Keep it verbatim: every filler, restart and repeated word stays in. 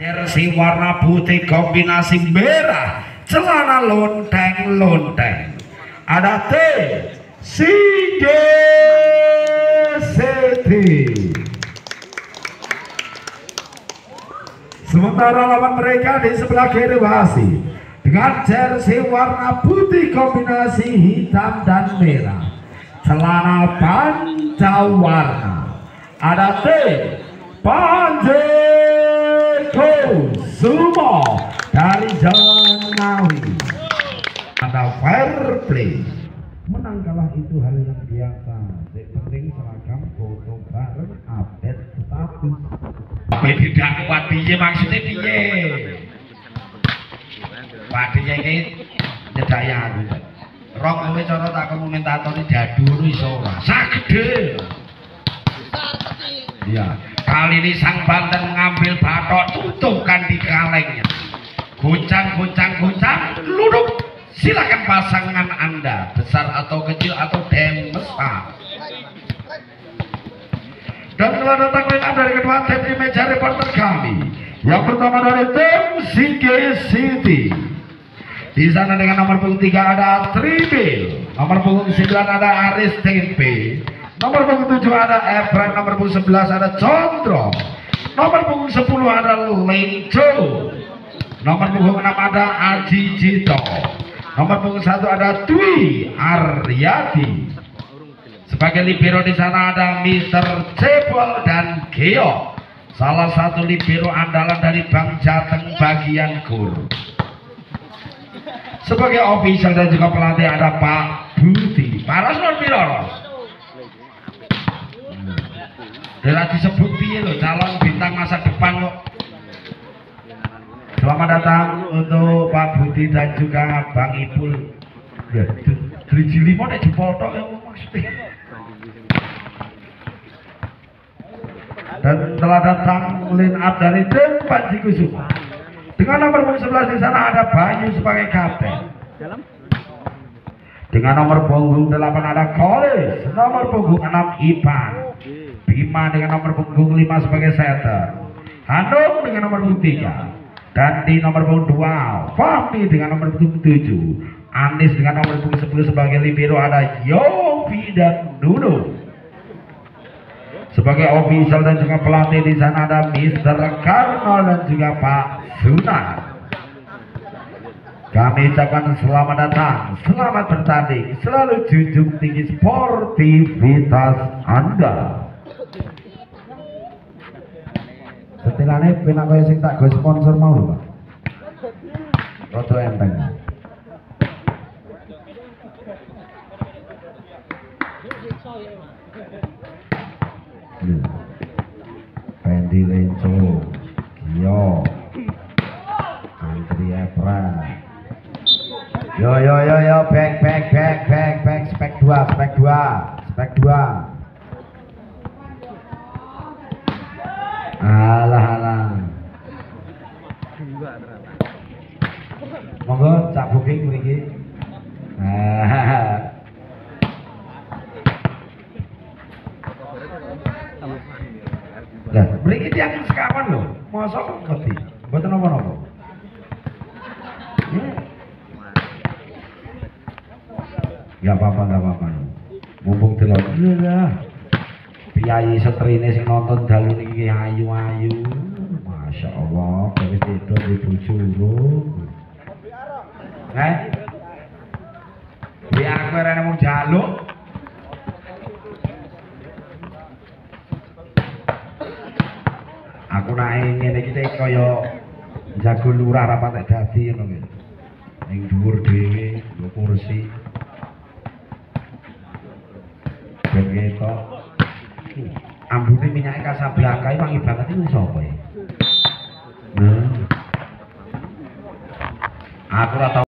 Jersey warna putih kombinasi merah, celana lonteng-lonteng. Ada T Singe City. Sementara lawan mereka di sebelah kiri wasit dengan jersey warna putih kombinasi hitam dan merah, celana pancawarna. Ada T Panjeko Sumo dari Janawi. Ada fair play. Menang kalah itu hal yang biasa. Yang penting seragam foto bareng update status. Tapi tidak kuat piye maksudnya piye? Padinya ini nyedaya aku. Rong kowe cara tak komentator jadul iso ora. Sagede. Iya. Kali ini sang Banten mengambil batok, tutupkan di kalengnya. Goncang, goncang, goncang, luduk. Silakan pasangan Anda, besar atau kecil atau demesar. Dan telah datang lengkap dari kedua tim di meja reporter kami. Yang pertama dari tim Singe City. Di sana dengan nomor punggung tiga ada Tribil, nomor punggung sembilan ada Aris Tempe, nomor punggung tujuh ada Efren, nomor punggung sebelas ada Condro, nomor punggung sepuluh ada Lenco, nomor punggung enam ada Aji Jito, nomor punggung satu ada Dwi Aryadi. Sebagai libero di sana ada Mister Cepol dan Geo, salah satu libero andalan dari Bang Jateng bagian Kur. Sebagai official dan juga pelatih ada Pak Budi. Paras non piroros. Udah disebut piye lo calon bintang masa depan kok. Selamat datang untuk Pak Budi dan juga Bang Ipul. Ya, driji limo nek jempol tok ya maksudnya. Dan telah datang line up dari tim Panji Kusuma. Dengan nomor punggung sebelas di sana ada Bayu sebagai kapten. Dengan nomor punggung delapan ada Kolis, nomor punggung enam Ipan, Bima dengan nomor punggung lima sebagai setter, Hanung dengan nomor punggung tiga, dan di nomor punggung dua Fahmi dengan nomor punggung tujuh, Anis dengan nomor punggung sepuluh sebagai libero ada Yofi dan Nuno. Sebagai official dan juga pelatih di sana ada Mister Karno dan juga Pak Sunan. Kami ucapkan selamat datang, selamat bertanding, selalu junjung tinggi sportivitas Anda. Setilane penak kaya sing tak go sponsor mau lho, Pak. Rodo enteng. Pendi Lenco, Gio, Andri Efra. Yo yo yo yo back back back back back spek dua spek dua spek dua. Alah alah. Monggo cak booking mriki. Ah. Lah, mriki tiyang sekawan lho. Mosok kok ngerti. Mboten napa-napa. Hmm. Gak apa-apa, gak apa-apa. Mumpung delok. Iya. Piyayi setrine sing nonton dalu niki ayu-ayu. Masya Allah, wis tidur di bojo lho. Eh? Biar aku rene mung jaluk. Aku naik ngene iki kaya jago lurah ra patek dadi ngono kuwi. Ning dhuwur dhewe, nggo kursi. Begitu. Ambune minyak Casablanca wangi banget iki sapa ya? Nah. Aku ora